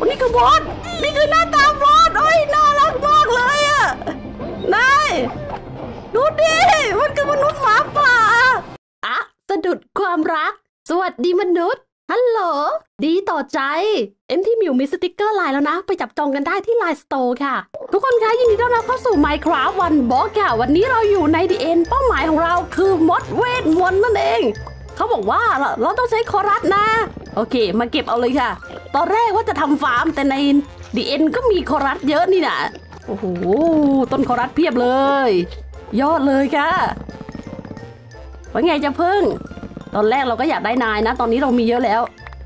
นี่คือบอสนี่คือหน้าตาบอสโอ้ยน่ารักมากเลยอะนายดูดิมันคือมนุษย์หมาป่าอะสะดุดความรักสวัสดีมนุษย์ฮัลโหลดีต่อใจที่มิวมีสติกเกอร์ไลน์แล้วนะไปจับจองกันได้ที่ไลน์สโตร์ค่ะทุกคนคะยินดีต้อนรับเข้าสู่ Minecraft One Block ค่ะวันนี้เราอยู่ใน The End เป้าหมายของเราคือมดเวทมนต์นั่นเองเขาบอกว่าเราต้องใช้คอรัสนะโอเคมาเก็บเอาเลยค่ะตอนแรกว่าจะทำฟาร์มแต่ใน The End ก็มีคอรัสเยอะนี่นะโอ้โหต้นคอรัสเพียบเลยยอดเลยค่ะว่าไงจะพึ่งตอนแรกเราก็อยากได้นายนะตอนนี้เรามีเยอะแล้ว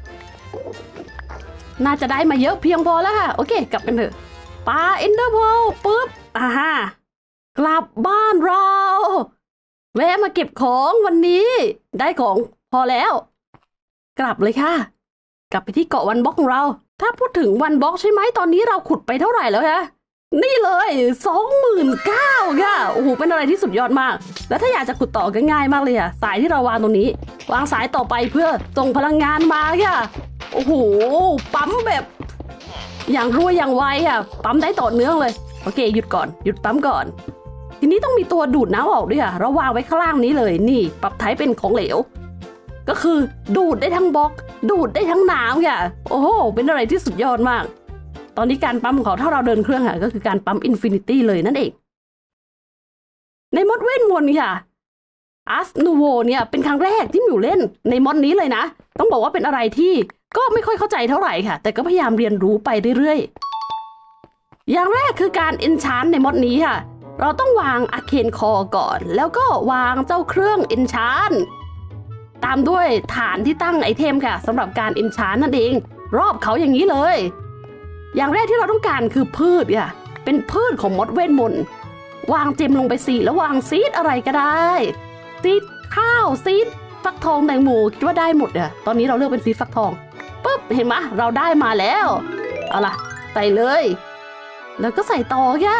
น่าจะได้มาเยอะเพียงพอแล้วค่ะโอเคกลับกันเถอะปาเอนเดอร์โพปุ๊บกลับบ้านเราแวะมาเก็บของวันนี้ได้ของพอแล้วกลับเลยค่ะกลับไปที่เกาะวันบล็อกของเราถ้าพูดถึงวันบล็อกใช่ไหมตอนนี้เราขุดไปเท่าไหร่แล้วคะนี่เลย29,000ค่ะโอ้โหเป็นอะไรที่สุดยอดมากแล้วถ้าอยากจะขุดต่อก็ง่ายมากเลยค่ะสายที่เราวางตรงนี้วางสายต่อไปเพื่อส่งพลังงานมาค่ะโอ้โหปั๊มแบบอย่างรวยอย่างไวค่ะปั๊มได้ต่อเนื่องเลยโอเคหยุดก่อนหยุดปั๊มก่อนทีนี้ต้องมีตัวดูดน้ำออกด้วยค่ะเราวางไว้ข้างล่างนี้เลยนี่ปรับไทป์เป็นของเหลวก็คือดูดได้ทั้งบล็อกดูดได้ทั้งน้ำค่ะโอ้โหเป็นอะไรที่สุดยอดมากตอนนี้การปั๊มของเขาถ้าเราเดินเครื่องค่ะก็คือการปั๊มอินฟินิตี้เลยนั่นเองในมดเวทมนต์ค่ะอัสนูโวเนี่ยเป็นครั้งแรกที่มิวเล่นในมดนี้เลยนะต้องบอกว่าเป็นอะไรที่ก็ไม่ค่อยเข้าใจเท่าไหร่ค่ะแต่ก็พยายามเรียนรู้ไปเรื่อยๆอย่างแรกคือการเอนชานในมดนี้ค่ะเราต้องวางอาเคนคอก่อนแล้วก็วางเจ้าเครื่องเอนชานตามด้วยฐานที่ตั้งไอเทมค่ะสำหรับการเอนชานนั่นเองรอบเขาอย่างนี้เลยอย่างแรกที่เราต้องการคือพืชค่ะเป็นพืชของมดเวทมนต์วางเจมลงไป4แล้ววางซีดอะไรก็ได้ซีดข้าวซีดฟักทองแตงโมคิดว่าได้หมดอะตอนนี้เราเลือกเป็นซีดฟักทองปุ๊บเห็นไหมเราได้มาแล้วเอาล่ะใส่เลยแล้วก็ใส่ต่อค่ะ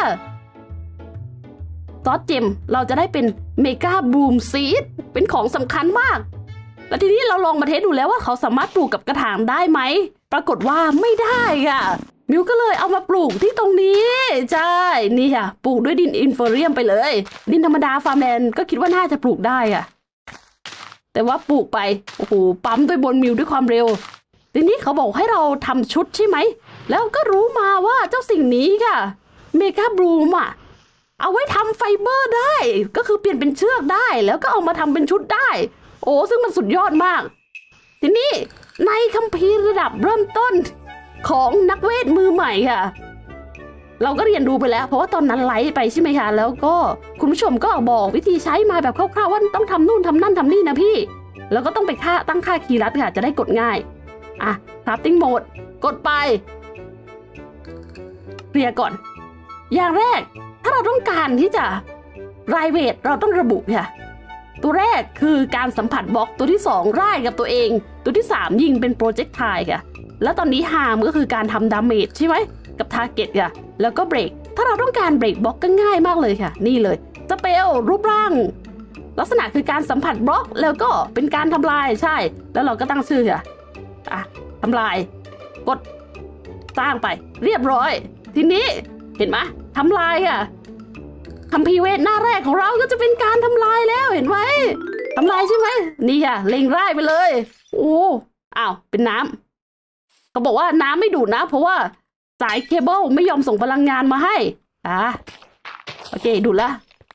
ซอสเจมเราจะได้เป็นเมกาบลูมซีดเป็นของสำคัญมากแล้วทีนี้เราลองมาเทสดูแล้วว่าเขาสามารถปลูกกับกระถางได้ไหมปรากฏว่าไม่ได้ค่ะมิวก็เลยเอามาปลูกที่ตรงนี้ใช่นี่ค่ะปลูกด้วยดินอินเฟอเรียมไปเลยดินธรรมดาฟาร์มแลนด์ก็คิดว่าน่าจะปลูกได้อะแต่ว่าปลูกไปโอ้โหปั๊มด้วยบนมิวด้วยความเร็วทีนี้เขาบอกให้เราทำชุดใช่ไหมแล้วก็รู้มาว่าเจ้าสิ่งนี้ค่ะเมกาบลูมอะเอาไว้ทำไฟเบอร์ได้ก็คือเปลี่ยนเป็นเชือกได้แล้วก็เอามาทำเป็นชุดได้โอ้ซึ่งมันสุดยอดมากทีนี้ในคัมภีร์ระดับเริ่มต้นของนักเวทมือใหม่ค่ะเราก็เรียนรู้ไปแล้วเพราะว่าตอนนั้นไลฟ์ไปใช่ไหมคะแล้วก็คุณผู้ชมก็บอกวิธีใช้มาแบบคร่าวๆว่าต้องทำนู่นทำนั่นทำนี่นะพี่แล้วก็ต้องไปตั้งค่าคีย์ลัดค่ะจะได้กดง่ายอ่ะคราฟติ้งโหมดกดไปเคลียร์ก่อนอย่างแรกถ้าเราต้องการที่จะรายเวทเราต้องระบุค่ะตัวแรกคือการสัมผัสบล็อกตัวที่2ร่ายกับตัวเองตัวที่3ยิงเป็นโปรเจกต์ไทล์ค่ะแล้วตอนนี้ฮามก็คือการทำดาเมจใช่ไหมกับทาร์เก็ตค่ะแล้วก็เบรกถ้าเราต้องการเบรกบล็อกก็ง่ายมากเลยค่ะนี่เลยสเปลรูปร่างลักษณะคือการสัมผัสบล็อกแล้วก็เป็นการทำลายใช่แล้วเราก็ตั้งชื่อค่ะทำลายกดสร้างไปเรียบร้อยทีนี้เห็นไหมทำลายค่ะคัมภีร์เวทหน้าแรกของเราก็จะเป็นการทำลายแล้วเห็นไหมทำลายใช่ไหมนี่ค่ะเล็งร่ายไปเลยโอ้อ้าวเป็นน้ำเขาบอกว่าน้ำไม่ดูดนะเพราะว่าสายเคเบิลไม่ยอมส่งพลังงานมาให้โอเคดูดละ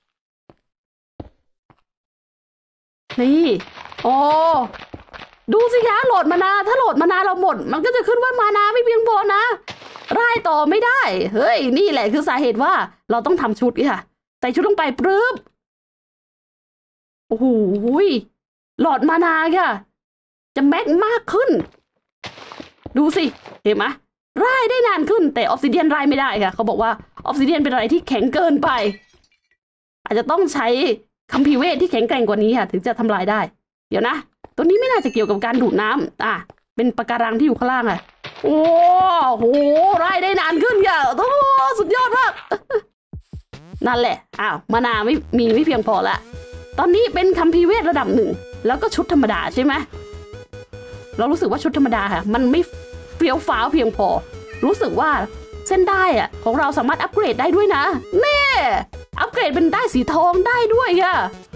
นี่โอ้ดูสิคะโหลดมานาถ้าโหลดมานาเราหมดมันก็จะขึ้นว่ามานาไม่เพียงพอนะร่ายต่อไม่ได้เฮ้ยนี่แหละคือสาเหตุว่าเราต้องทำชุดค่ะใส่ชุดลงไปปึ๊บโอ้โหหลอดมานาค่ะจะแม็กมากขึ้นดูสิเห็นไหมร่ายได้นานขึ้นแต่ออฟซิเดียนร่ายไม่ได้ค่ะเขาบอกว่าออฟซิเดียนเป็นอะไรที่แข็งเกินไปอาจจะต้องใช้คัมภีร์เวทที่แข็งแกร่งกว่านี้ค่ะถึงจะทำลายได้เดี๋ยวนะตัวนี้ไม่น่าจะเกี่ยวกับการดูดน้ำเป็นปะการังที่อยู่ข้างล่างโอ้โหร่ายได้นานขึ้นค่ะโอ้สุดยอดมากนั่นแหละมานาไม่เพียงพอละตอนนี้เป็นคัมภีร์เวทระดับ1แล้วก็ชุดธรรมดาใช่ไหมเรารู้สึกว่าชุดธรรมดาค่ะมันไม่เฟี้ยวฟ้าวเพียงพอรู้สึกว่าเส้นได้อะของเราสามารถอัปเกรดได้ด้วยนะแน่อัปเกรดเป็นได้สีทองได้ด้วยค่ะ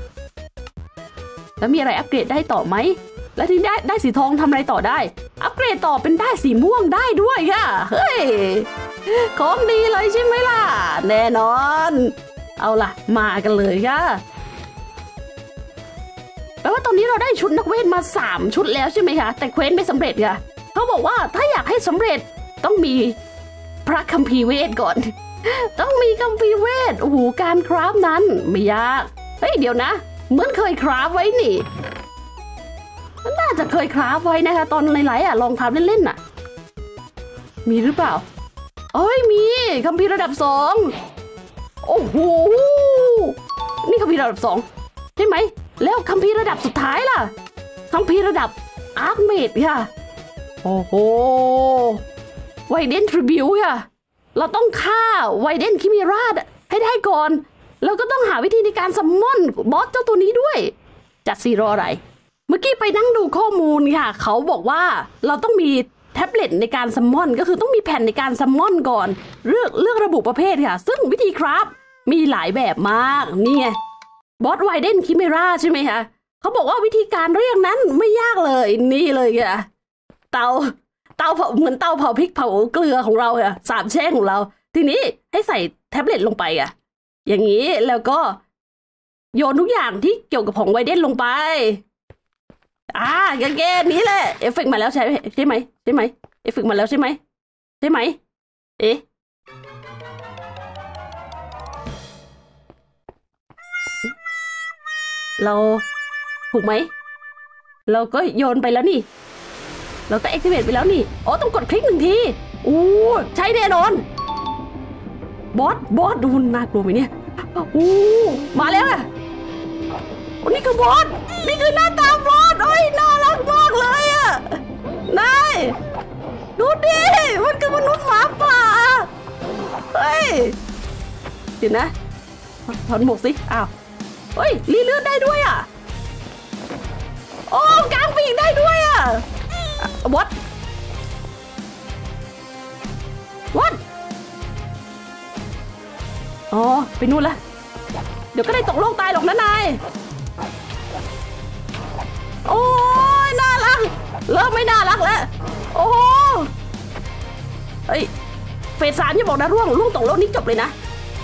แล้วมีอะไรอัปเกรดได้ต่อไหมและที่ได้สีทองทำอะไรต่อได้อัปเกรดต่อเป็นได้สีม่วงได้ด้วยค่ะเฮ้ยของดีเลยใช่ไหมล่ะแน่นอนเอาล่ะมากันเลยค่ะแปลว่าตอนนี้เราได้ชุดนักเวทมา3ชุดแล้วใช่ไหมคะแต่เควสไม่สำเร็จค่ะเขาบอกว่าถ้าอยากให้สำเร็จต้องมีพระคัมภีร์เวทก่อนต้องมีคัมภีร์เวทโอ้โหการคราฟนั้นไม่ยากเฮ้ยเดี๋ยวนะเหมือนเคยคราฟไว้นี่น่าจะเคยคราฟไว้นะคะตอนไลฟ์ลองทำเล่นๆน่ะมีหรือเปล่าเอ้ยมีคัมภีร์ระดับ2โอ้โหนี่คัมภีร์ระดับ2ใช่ไหมแล้วคัมภีร์ระดับสุดท้ายล่ะคัมภีร์ระดับอาร์คเมดค่ะโอ้โหไวเดนทริบิวค่ะเราต้องฆ่าไวเดนคิมิราชให้ได้ก่อนแล้วก็ต้องหาวิธีในการซัมมอนบอสเจ้าตัวนี้ด้วยจัดซีรออะไรเมื่อกี้ไปนั่งดูข้อมูลค่ะเขาบอกว่าเราต้องมีแท็บเล็ตในการซัมมอนก็คือต้องมีแผ่นในการซัมมอนก่อนเลือกระบุประเภทค่ะซึ่งวิธีครับมีหลายแบบมากนี่ไงบอสไวเดนคิมิราใช่ไหมคะเขาบอกว่าวิธีการเรียกนั้นไม่ยากเลยนี่เลยค่ะเตาเผาเหมือนเตาเผาพริกเผาเกลือของเราค่ะสาบแช่งของเราทีนี้ให้ใส่แท็บเล็ตลงไปอ่ะอย่างนี้แล้วก็โยนทุกอย่างที่เกี่ยวกับของไวเดนลงไปแกนี้แหละเอฟเฟกต์มาแล้วใช่ไหมเอฟเฟกต์มาแล้วใช่ไหมเอ๊ะเราถูกไหมเราก็โยนไปแล้วนี่เราก็แอคทีเวตไปแล้วนี่อ๋อต้องกดคลิก1 ทีอู้ใช่แน่นอนบอสดูน่ากลัวไหมเนี่ยอู้มาแล้วอ่ะนี่คือบอสนี่คือหน้าตาบอสโอ้ยน่ารักมากเลยอ่ะนายดูดิมันคือมนุษย์หมาป่าเฮ้ยเดี๋ยวนะถอนหมวกสิอ้าวเฮ้ยรีเลือดได้ด้วยอ่ะโอ้กางปีกได้ด้วยอ่ะwhat อ๋อไปนู่นละเดี๋ยวก็ได้ตกโลกตายหรอกนะนายโอ้ยน่ารักเริ่มไม่น่ารักแล้วโอ้เฮ้ยเฟส 3อย่าบอกนะร่วงตกโลกนี้จบเลยนะ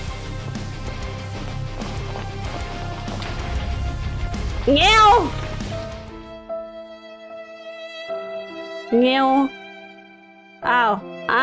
เงี้ยวอ้าว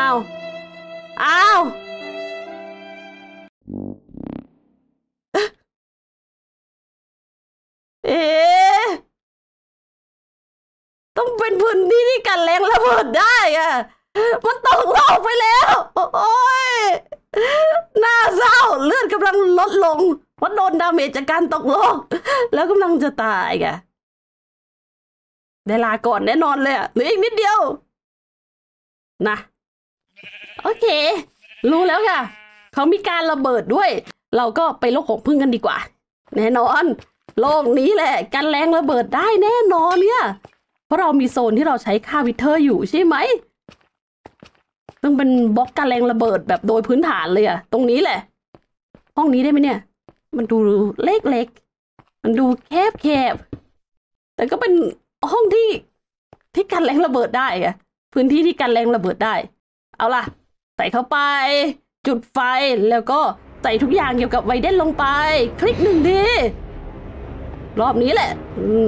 ต้องเป็นพื้นที่ที่กันแรงระเบิดได้อะมันตกโลกไปแล้วโอ้ยน่าเศร้าเลือดกำลังลดลงเพราะโดนดาเมจจากการตกโลกแล้วกำลังจะตายอะได้ลาก่อนแน่นอนเลยอะเหลืออีกนิดเดียวนะโอเครู้แล้วค่ะเขามีการระเบิดด้วยเราก็ไปโลกของพึ่งกันดีกว่าแน่นอนโลกนี้แหละกันแรงระเบิดได้แน่นอนเนี่ยเพราะเรามีโซนที่เราใช้ฆ่าวิเทอร์อยู่ใช่ไหมต้องเป็นบล็อกกันแรงระเบิดแบบโดยพื้นฐานเลยอะตรงนี้แหละห้องนี้ได้ไหมเนี่ยมันดูเล็กมันดูแคบแต่ก็เป็นห้องที่กันแรงระเบิดได้อะพื้นที่ที่กันแรงระเบิดได้เอาล่ะใส่เข้าไปจุดไฟแล้วก็ใส่ทุกอย่างเกี่ยวกับไวเดนลงไปคลิก1 ทีรอบนี้แหละ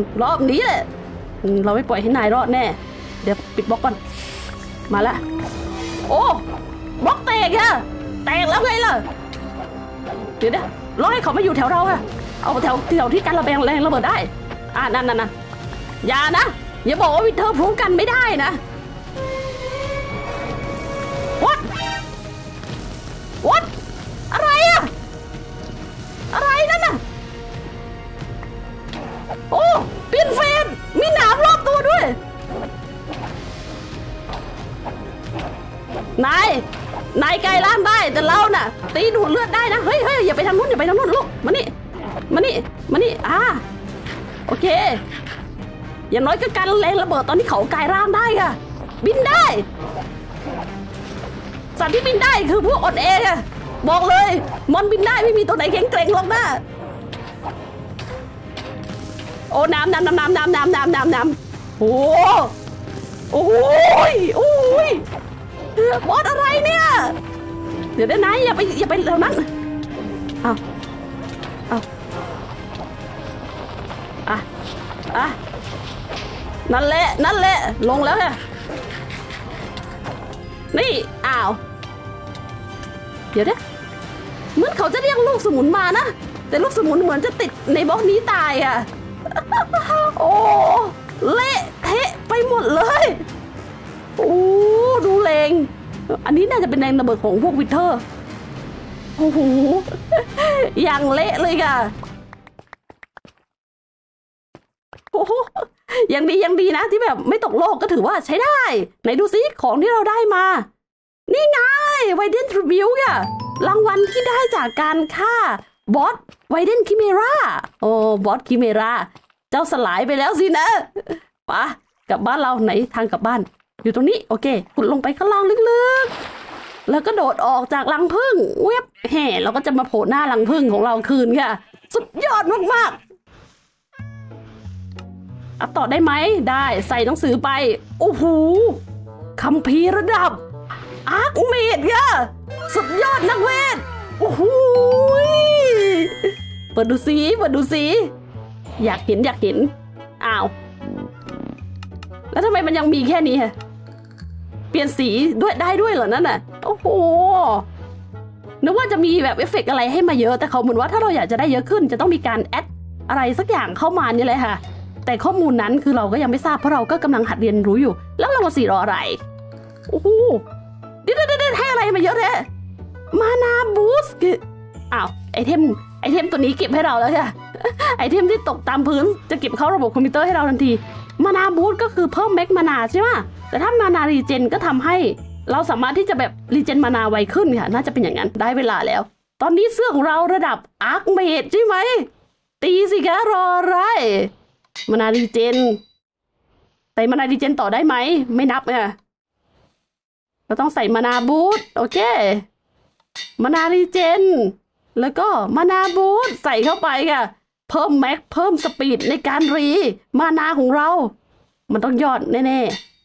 เราไม่ปล่อยให้นายรอดแน่เดี๋ยวปิดบล็อกก่อนมาละโอ้บล็อกแตกอะแตกแล้วไงล่ะเดี๋ยวรอให้เขามาอยู่แถวเราค่ะเอาแถวที่กันระเบิดแรงระเบิดได้นั่นอย่าบอกว่าวิเทอร์พรูกันไม่ได้นะwhat อะไรอะอะไรนั่นน่ะโอ้เปลี่ยนเฟสมีหนามรอบตัวด้วยนายไกลล่างได้แต่เราน่ะตีดูดเลือดได้นะเฮ้ยอย่าไปทางนู้นลูกมานี่โอเคอย่างน้อยก็การแรงระเบิดตอนที่เขากลายร่างได้ค่ะบินได้สัตว์ที่บินได้คือพวกอ่อนแออะบอกเลยมอนบินได้ไม่มีตัวไหนแข็งแกร่งหรอกนะโอ้น้ำโอ้โอ้ยบอสอะไรเนี่ยเดี๋ยวได้ไหนอย่าไปแถวนั้นเอานั่นแหละลงแล้วค่ะนี่อ้าวเดี๋ยวเหมือนเขาจะเรียกลูกสมุนมานะแต่ลูกสมุนเหมือนจะติดในบล็อกนี้ตายอ่ะโอ้เละเทะไปหมดเลยโอ้ดูแรงอันนี้น่าจะเป็นแรงระเบิดของพวกวิเทอร์โอ้โหอย่างเละเลยค่ะโอ้ยังดีนะที่แบบไม่ตกโลกก็ถือว่าใช้ได้ไหนดูซิของที่เราได้มานี่ไงไวเดนทริบิวค่ะรางวัลที่ได้จากการฆ่าบอสไวเดนคิเมราโอ้บอสคิเมราเจ้าสลายไปแล้วสินะปะกลับบ้านเราไหนทางกลับบ้านอยู่ตรงนี้โอเคขุดลงไปข้างล่างลึกๆแล้วก็โดดออกจากรังผึ้งเว็บแห่เราก็จะมาโผล่หน้ารังผึ้งของเราคืนค่ะสุดยอดมากๆอัพต่อได้ไหมได้ใส่หนังสือไปโอ้โหคัมภีร์ระดับอาร์คเมดค่ะสุดยอดนักเวทโอ้โหเปิดดูสิอยากเห็นอ้าวแล้วทำไมมันยังมีแค่นี้ฮะเปลี่ยนสีด้วยได้ด้วยเหรอนั่นน่ะโอ้โหนึกว่าจะมีแบบเอฟเฟกต์อะไรให้มาเยอะแต่เขาเหมือนว่าถ้าเราอยากจะได้เยอะขึ้นจะต้องมีการแอดอะไรสักอย่างเข้ามานี่เลยค่ะแต่ข้อมูลนั้นคือเราก็ยังไม่ทราบเพราะเราก็กำลังหัดเรียนรู้อยู่แล้วเรามาสีรออะไรโอ้โหเดี๋ยวให้อะไรมาเยอะแท้มานาบูสต์อ้าวไอเทมตัวนี้เก็บให้เราแล้วค่ะไอเทมที่ตกตามพื้นจะเก็บเข้าระบบคอมพิวเตอร์ให้เราทันทีมานาบูสต์ก็คือเพิ่มแม็กมานาใช่ไหมแต่ถ้ามานารีเจนก็ทำให้เราสามารถที่จะแบบรีเจนมานาไวขึ้นค่ะน่าจะเป็นอย่างนั้นได้เวลาแล้วตอนนี้เสื้อของเราระดับอาร์คเมดใช่ไหมตีสิคะรออะไรมานารีเจนแต่มานารีเจนต่อได้ไหมไม่นับเนี่ยเราต้องใส่มานาบูสต์โอเคมานารีเจนแล้วก็มานาบูสต์ใส่เข้าไปค่ะเพิ่มแม็กเพิ่มสปีดในการรีมานาของเรามันต้องยอดแน่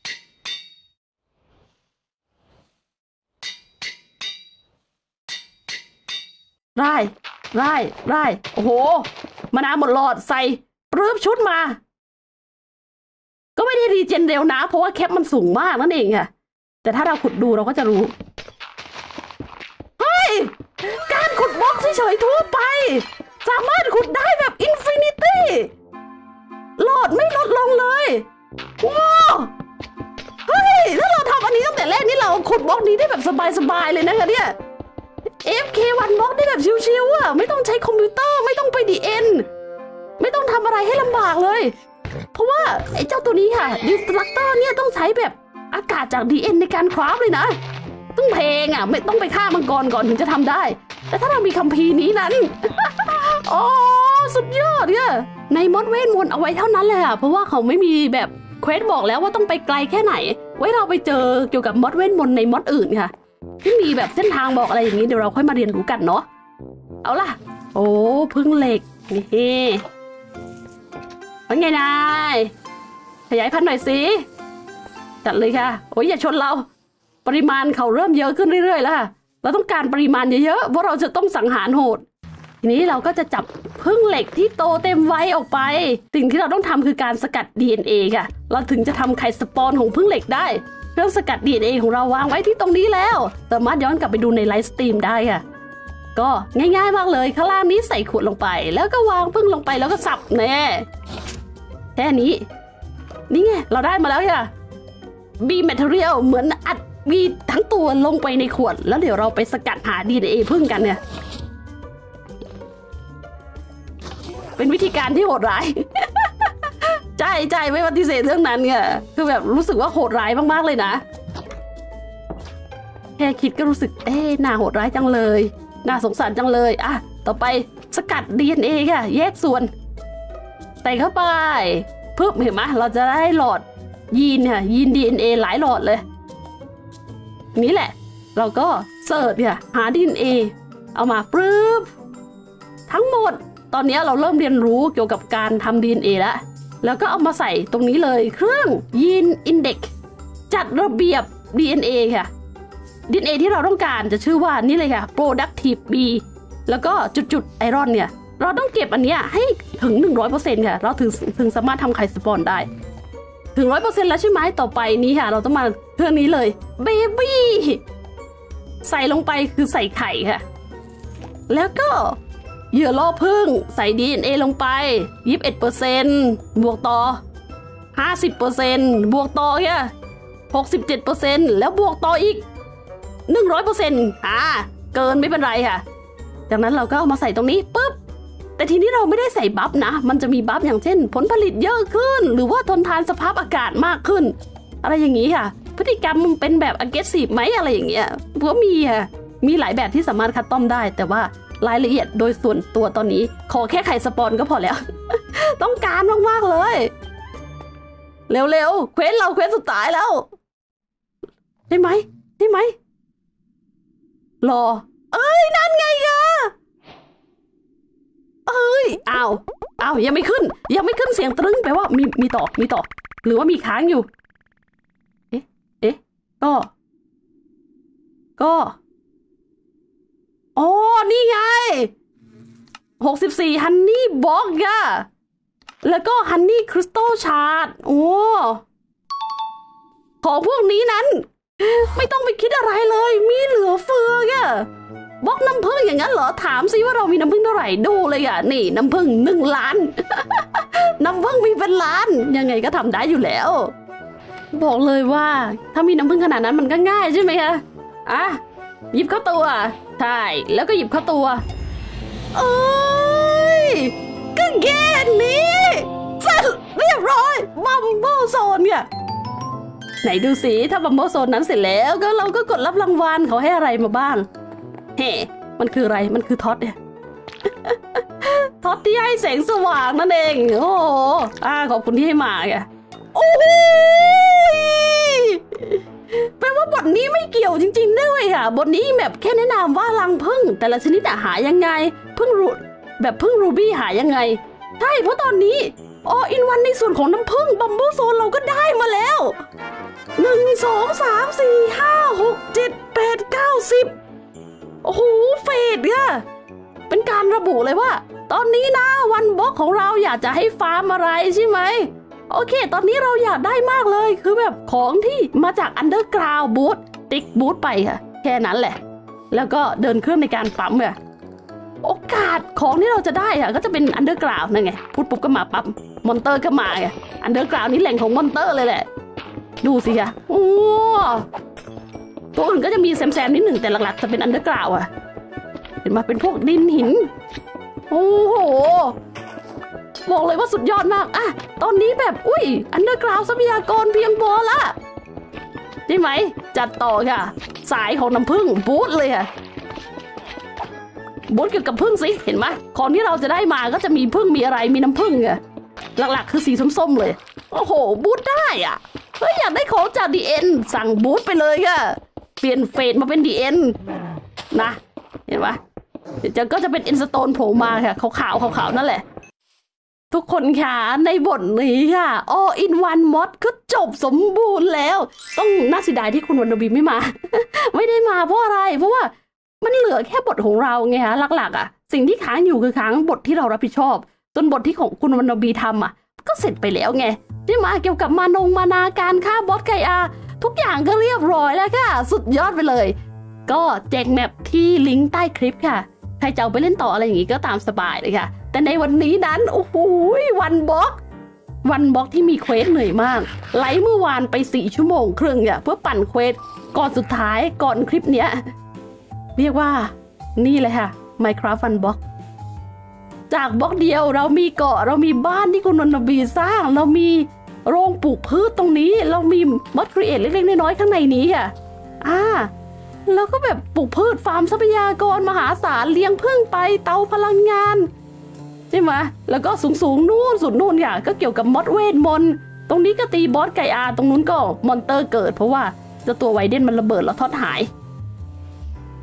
ๆได้โอ้โหมานาหมดหลอดใส่ปลื้มชุดมาก็ไม่ได้รีเจนเร็วนะเพราะว่าแคปมันสูงมากนั่นเองค่ะแต่ถ้าเราขุดดูเราก็จะรู้เฮ้ยการขุดบล็อกเฉยๆทั่วไปสามารถขุดได้แบบอินฟินิตี้หลอดไม่ลดลงเลยว้าวเฮ้ยถ้าเราทำอันนี้ตั้งแต่แรกนี่เราขุดบล็อกนี้ได้แบบสบายๆเลยนะคะเนี่ย FK1 บล็อกได้แบบชิวๆอ่ะไม่ต้องใช้คอมพิวเตอร์ไม่ต้องไปดีเอ็นไม่ต้องทำอะไรให้ลำบากเลยเพราะว่าไอ้เจ้าตัวนี้ค่ะดิสตรัคเตอร์เนี่ยต้องใช้แบบอากาศจาก DN ในการคราฟเลยนะต้องเพลงอ่ะไม่ต้องไปฆ่ามังกรก่อนถึงจะทำได้แต่ถ้าเรามีคัมภีร์นี้นั้น โอ้สุดยอดเนี่ยในมดเวทมนต์เอาไว้เท่านั้นเลยอ่ะเพราะว่าเขาไม่มีแบบเควสบอกแล้วว่าต้องไปไกลแค่ไหนไว้เราไปเจอเกี่ยวกับมดเวทมนต์ในมดอื่นค่ะที่มีแบบเส้นทางบอกอะไรอย่างนี้เดี๋ยวเราค่อยมาเรียนรู้กันเนาะเอาล่ะโอ้พึ่งเหล็กนี่เป็นไงนายขยายพันธุ์หน่อยสิจัดเลยค่ะโอ้ยอย่าชนเราปริมาณเขาเริ่มเยอะขึ้นเรื่อยๆแล้วค่ะเราต้องการปริมาณเยอะๆเพราะเราจะต้องสังหารโหดทีนี้เราก็จะจับพึ่งเหล็กที่โตเต็มวัยออกไปสิ่งที่เราต้องทำคือการสกัด DNA ค่ะเราถึงจะทำไข่สปอนของพึ่งเหล็กได้เครื่องสกัด DNA ของเราวางไว้ที่ตรงนี้แล้วสามารถย้อนกลับไปดูในไลฟ์สตรีมได้ค่ะก็ง่ายๆมากเลยข้างล่างนี้ใส่ขวดลงไปแล้วก็วางพึ่งลงไปแล้วก็สับแน่แค่นี้นี่ไงเราได้มาแล้วค่ะบีแมทเทอเรียลเหมือนอัดบีทั้งตัวลงไปในขวดแล้วเดี๋ยวเราไปสกัดหา DNA พึ่งกันเนี่ยเป็นวิธีการที่โหดร้าย ใจไม่ปฏิเสธเรื่องนั้นไงคือแบบรู้สึกว่าโหดร้ายมากๆเลยนะแค่คิดก็รู้สึกน่าโหดร้ายจังเลยน่าสงสารจังเลยอ่ะต่อไปสกัด DNA ค่ะแยกส่วนใส่เข้าไปเพิ่มเห็นไหมเราจะได้หลอดยีนค่ะยีน DNA หลายหลอดเลยนี่แหละเราก็เสิร์ชเนี่ยหา DNA เอามาปึ๊บทั้งหมดตอนนี้เราเริ่มเรียนรู้เกี่ยวกับการทำ DNA แล้วก็เอามาใส่ตรงนี้เลยเครื่องยีนอินเด็กซ์จัดระเบียบ DNA ค่ะ DNA ที่เราต้องการจะชื่อว่านี่เลยค่ะ productive B แล้วก็จุดไอรอนเนี่ยเราต้องเก็บอันเนี้ยให้ถึง 100% ค่ะเราถึงสามารถทำไข่สปอนได้ถึง 100% แล้วใช่ไหมต่อไปนี้ค่ะเราต้องมาเครื่องนี้เลยเบบี้ใส่ลงไปคือใส่ไข่ค่ะแล้วก็เหยื่อล่อพึ่งใส่ DNA ลงไป 21% บวกต่อ 50% บวกต่อค่ะ 67% แล้วบวกต่ออีก 100% เกินไม่เป็นไรค่ะจากนั้นเราก็เอามาใส่ตรงนี้ปุ๊บแต่ทีนี้เราไม่ได้ใส่บัฟนะมันจะมีบัฟอย่างเช่นผลผลิตเยอะขึ้นหรือว่าทนทานสภาพอากาศมากขึ้นอะไรอย่างนี้ค่ะพฤติกรรมมันเป็นแบบ aggressive ไหมอะไรอย่างเงี้ยก็มีค่ะมีหลายแบบที่สามารถคัสตอมได้แต่ว่ารายละเอียดโดยส่วนตัวตอนนี้ขอแค่ไข่สปอนก็พอแล้ว ต้องการมากๆเลยเร็วๆเควสสุดท้ายแล้วได้ไหมรอนั่นไงอะอ้าวยังไม่ขึ้นเสียงตรึ้งแปลว่ามีต่อหรือว่ามีค้างอยู่เอ๊ะก็อ๋อนี่ไง64ฮันนี่บ็อกอะแล้วก็ฮันนี่คริสตัลชาร์ดโอ้ของพวกนี้นั้นไม่ต้องไปคิดอะไรเลยมีเหลือเฟืออะบล็อกน้ำผึ้งอย่างนั้นเหรอถามซิว่าเรามีน้ำผึ้งเท่าไหร่ดูเลยอ่ะนี่น้ำผึ้ง1 ล้าน น้ำผึ้งมีเป็นล้านยังไงก็ทำได้อยู่แล้วบอกเลยว่าถ้ามีน้ำผึ้งขนาดนั้นมันก็ง่ายใช่ไหมคะหยิบเข้าตัวใช่แล้วก็หยิบเข้าตัวก็แค่นี้เสร็จเรียบร้อยบัมเบิลโซนเนี่ยไหนดูสิถ้าบัมเบิลโซนนั้นเสร็จแล้วก็เราก็กดรับรางวัลเขาให้อะไรมาบ้างมันคืออะไรมันคือท็อตเนี่ย ท็อตที่ให้แสงสว่างนั่นเองโอ้โหขอบคุณที่ให้มาอ่ะโอ้ยแปลว่าบทนี้ไม่เกี่ยวจริงๆด้วยค่ะบทนี้แบบแค่แนะนำว่ารังผึ้งแต่ละชนิดหายังไงผึ้งรูบี้หายังไงใช่เพราะตอนนี้อินวันในส่วนของน้ำผึ้งบัมเบิลโซนเราก็ได้มาแล้ว1 2 3 4 5 6 7 8 9 10โอ้โหเฟดอะเป็นการระบุเลยว่าตอนนี้นะวันบล็อกของเราอยากจะให้ฟาร์มอะไรใช่ไหมโอเคตอนนี้เราอยากได้มากเลยคือแบบของที่มาจากอันเดอร์กราวด์บูธติ๊กบูธไปค่ะแค่นั้นแหละแล้วก็เดินเครื่องในการปั๊มค่ะโอกาสของที่เราจะได้ค่ะก็จะเป็นอันเดอร์กราวด์นั่นไงพูดปุ๊บก็มาปั๊มมอนเตอร์ก็มาไงอันเดอร์กราวด์นี่แหล่งของมอนเตอร์เลยแหละดูสิค่ะโอ้ตัวอื่นก็จะมีแซมนิดหนึ่งแต่หลักๆจะเป็นอันเดอร์กราวด์อะเห็นมาเป็นพวกดินหินโอ้โหบอกเลยว่าสุดยอดมากตอนนี้แบบอันเดอร์กราวด์ทรัพยากรเพียงพอละใช่ไหมจัดต่อค่ะสายของน้ำผึ้งบูธเลยค่ะบูธเกี่ยวกับผึ้งสิเห็นไหมของที่เราจะได้มาก็จะมีผึ้งมีอะไรมีน้ำผึ้งอะหลักๆคือสีส้มๆเลยโอ้โหบูธได้อยากได้ของจาก DN สั่งบูธไปเลยค่ะเปลี่ยนเฟสมาเป็น DN นะเห็นปะก็จะเป็นอินสโตนโผล่มาค่ะขาวนั่นแหละทุกคนค่ะในบทนี้ค่ะ All in One Mod ก็จบสมบูรณ์แล้วต้องน่าเสียดายที่คุณวรรณบีไม่มา ไม่ได้มาเพราะอะไรเพราะว่ามันเหลือแค่บทของเราไงคะหลักๆสิ่งที่ค้างอยู่คือค้างบทที่เรารับผิดชอบจนบทที่ของคุณวรรณบีทำก็เสร็จไปแล้วไงที่มาเกี่ยวกับมานาการฆ่าบอสไก่ทุกอย่างก็เรียบร้อยแล้วค่ะสุดยอดไปเลยก็แจกแมปที่ลิงก์ใต้คลิปค่ะใครจะเอาไปเล่นต่ออะไรอย่างงี้ก็ตามสบายเลยค่ะแต่ในวันนี้นั้นโอ้โหวันบล็อกที่มีเควสเหนื่อยมากไลฟ์เมื่อวานไป4 ชั่วโมงครึ่งเนี่ยเพื่อปั่นเควสก่อนสุดท้ายก่อนคลิปเนี้ยเรียกว่านี่เลยค่ะ Minecraft วันบล็อกจากบล็อกเดียวเรามีเกาะเรามีบ้านที่คุณวรรณบีสร้างเรามีโรงปลูกพืชตรงนี้เรามีมอดครีเอทเล็กๆน้อยๆข้างในนี้ค่ะแล้วก็แบบปลูกพืชฟาร์มทรัพยากรมหาศาลเลี้ยงผึ้งไปเตาพลังงานใช่ไหมแล้วก็สูงนู่นสุดนู่นค่ะก็เกี่ยวกับมอดเวทมนต์ตรงนี้ก็ตีบอสไก่ตรงนู้นก็มอนเตอร์เกิดเพราะว่าเจ้าตัวไวเดนมันระเบิดแล้วทอดหาย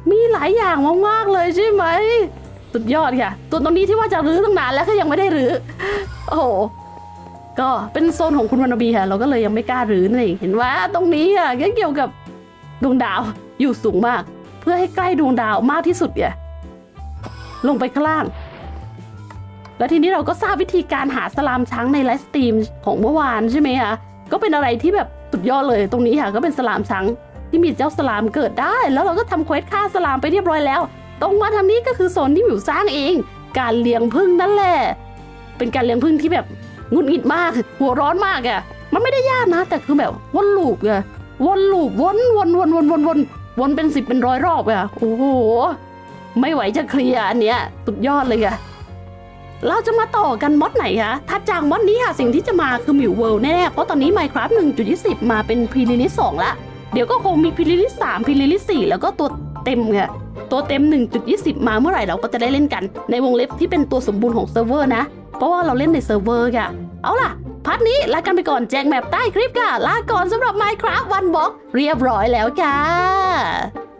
มีหลายอย่างมากๆเลยใช่ไหมสุดยอดค่ะส่วนตรงนี้ที่ว่าจะรื้อตั้งนานแล้วก็ยังไม่ได้รื้อโอ้โหก็เป็นโซนของคุณวรรณบีค่ะเราก็เลยยังไม่กล้ารื้อนั่นเองเห็นว่าตรงนี้อ่ะเกี่ยวกับดวงดาวอยู่สูงมากเพื่อให้ใกล้ดวงดาวมากที่สุดเนี่ยลงไปข้างล่างแล้วทีนี้เราก็ทราบวิธีการหาสลามช้างในไลฟ์สตรีมของเมื่อวานใช่ไหมคะก็เป็นอะไรที่แบบสุดยอดเลยตรงนี้ค่ะก็เป็นสลามช้างที่มีเจ้าสลามเกิดได้แล้วเราก็ทำเควสฆ่าสลามไปเรียบร้อยแล้วตรงมาทางนี้ก็คือโซนที่หมิวสร้างเองการเลี้ยงผึ้งนั่นแหละเป็นการเลี้ยงผึ้งที่แบบงุนงิดมากหัวร้อนมากอ่ะมันไม่ได้ยากนะแต่คือแบบวนลูปอะวนลูปวนเป็น10เป็น100 รอบอ่ะโอ้โหไม่ไหวจะเคลียร์อันเนี้ยสุดยอดเลยค่ะเราจะมาต่อกันมอดไหนคะถัดจากมอดนี้ค่ะสิ่งที่จะมาคือหมิวเวิลด์แน่เพราะตอนนี้ Minecraft 1.20 มาเป็นพรีลิลิส2ละเดี๋ยวก็คงมีพรีลิลิส3พรีลิลิส4แล้วก็ตัวเต็มค่ะตัวเต็ม 1.20 มาเมื่อไหร่เราก็จะได้เล่นกันในวงเล็บที่เป็นตัวสมบูรณ์ของเซิร์ฟเวอร์นะเพราะว่าเราเล่นในเซิร์ฟเวอร์ค่ะเอาล่ะพาร์ทนี้ลากันไปก่อนแจ้งแมปใต้คลิปค่ะลาก่อนสำหรับ Minecraft 1 บล็อกเรียบร้อยแล้วค่ะ